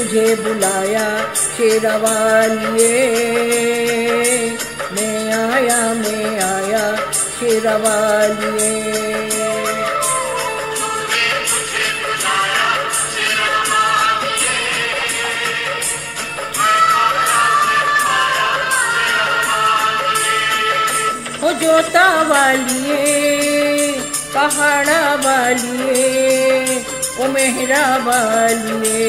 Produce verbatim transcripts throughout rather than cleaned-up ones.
मुझे बुलाया शेरवालिए, मैं आया मैं आया शेरवालिए। हो जोता वालिए, पहाड़ा वालिए, ओ मेहरा वालिए।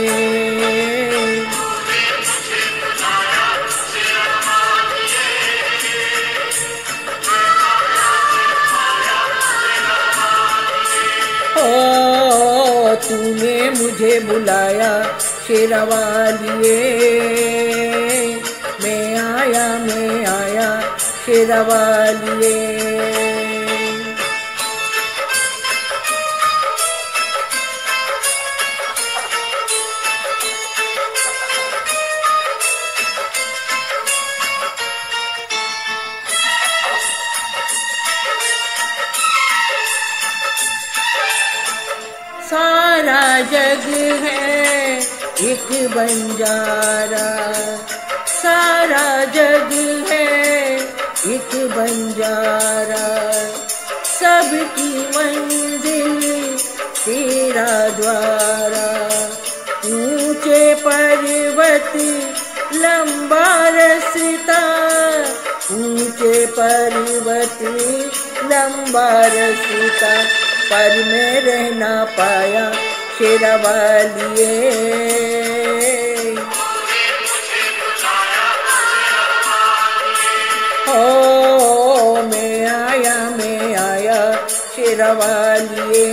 ओ तूने मुझे बुलाया शेरवालिए, मैं आया मैं आया शेरवालिए। सारा जग है एक बंजारा, सारा जग है एक बंजारा, सबकी मंजिल तेरा द्वारा। ऊंचे पर्वत लंबा रास्ता, ऊंचे पर्वत लंबा रास्ता, पर मैं रह ना पाया शेरवालिए। हो मैं आया मैं आया शेरवालिए।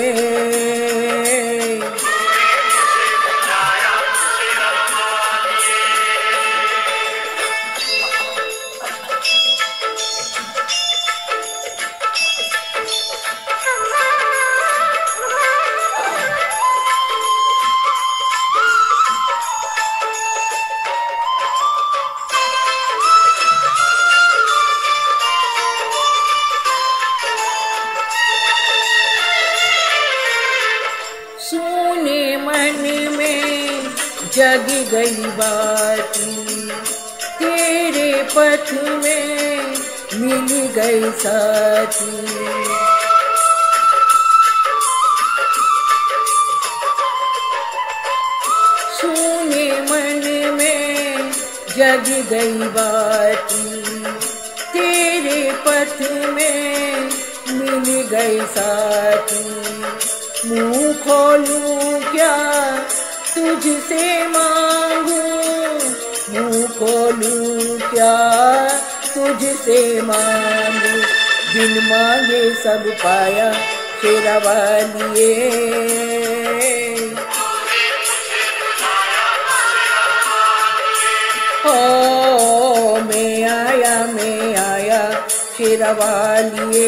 सुने मन में जग गई बाती, तेरे पथ में मिल गई साथी। सुने मन में जग गई बाती, तेरे पथ में मिल गई साथी। मुँह खोलूं क्या तुझसे मांगूं, मुँह खोलूं क्या तुझसे मांगूं, बिन मांगे सब पाया शेरवालिए। हो मैं आया मैं आया शेरवालिए।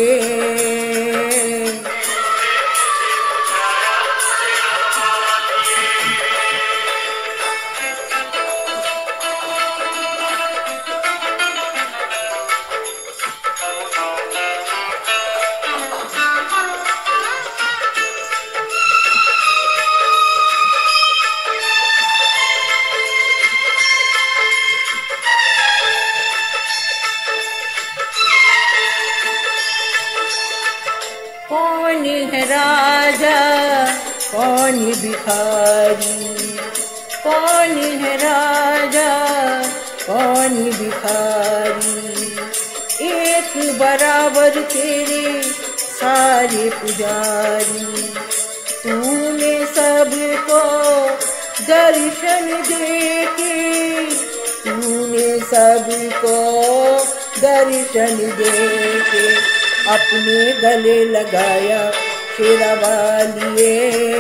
कौन है राजा कौन भिखारी, कौन है राजा कौन भिखारी, एक बराबर तेरे सारे पुजारी। तूने सबको दर्शन देके, तूने सबको दर्शन देके अपने गले लगाया शेरवालिए।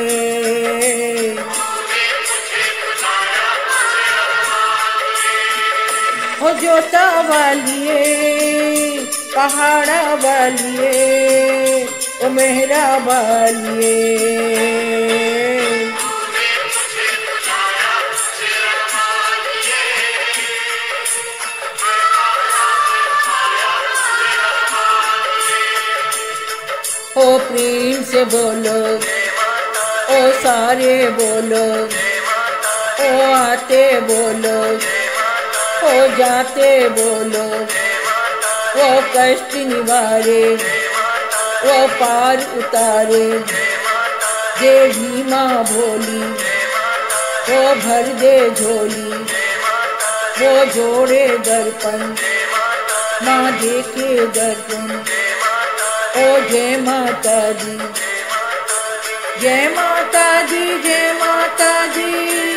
हो जोता वालिए, पहाड़ा वालिए, ओ मेहरा वालिए। ओ प्रेम से बोलो, ओ सारे बोलो, ओ ओ आते बोलो, ओ जाते बोलो, वो कष्ट निवारे, वो पार उतारे। देवी माँ भोली, वो भर दे झोली, वो जोड़े दर्पण, माँ देखे दर्पण। ओ जय माता दी, जय माता दी, जय माता दी।